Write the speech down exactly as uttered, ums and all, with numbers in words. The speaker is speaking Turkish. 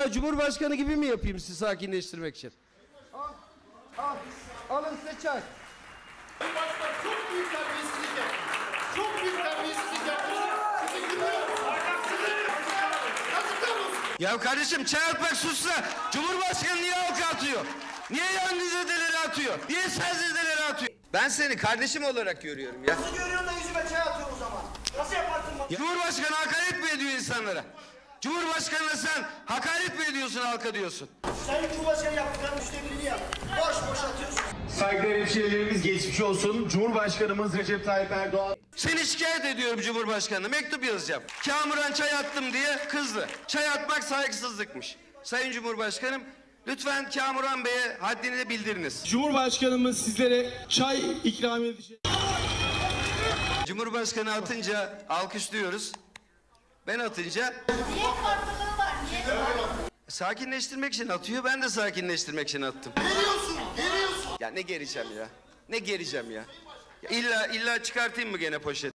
İlla Cumhurbaşkanı gibi mi yapayım sizi sakinleştirmek için? Al, al, alın size çay. Başkan çok büyük terbiyesizlik yaptı. Çok büyük terbiyesizlik yaptı. Sizi kınıyorum. Yazıklar olsun. Ya kardeşim çay atmak suçsa Cumhurbaşkanı niye halka atıyor? Niye yangınzedeleri atıyor? Niye selzedeleri atıyor? Ben seni kardeşim olarak görüyorum ya. Nasıl görüyorsun da yüzüme çay atıyor o zaman? Nasıl yaparsın bana? Cumhurbaşkanı hakaret mi ediyor insanlara? Cumhurbaşkanına sen hakaret mi ediyorsun, halka diyorsun? Sen Cumhurbaşkanı yaptıklarının üçte birini yap. Boş boş atıyorsun. Saygıdeğer hemşehrilerimiz geçmiş olsun. Cumhurbaşkanımız Recep Tayyip Erdoğan. Seni şikayet ediyorum Cumhurbaşkanı'na, mektup yazacağım. Kamuran çay attım diye kızdı. Çay atmak saygısızlıkmış. Sayın Cumhurbaşkanım, lütfen Kamuran Bey'e haddini de bildiriniz. Cumhurbaşkanımız sizlere çay ikram edecek. Cumhurbaşkanı atınca alkışlıyoruz. Ben atınca... Niye farklılığı var? Niye var? Sakinleştirmek için atıyor, ben de sakinleştirmek için attım. Geriyorsun, geriyorsun. Ya ne gereceğim ya? Ne gereceğim ya? Ya illa illa çıkartayım mı gene poşet?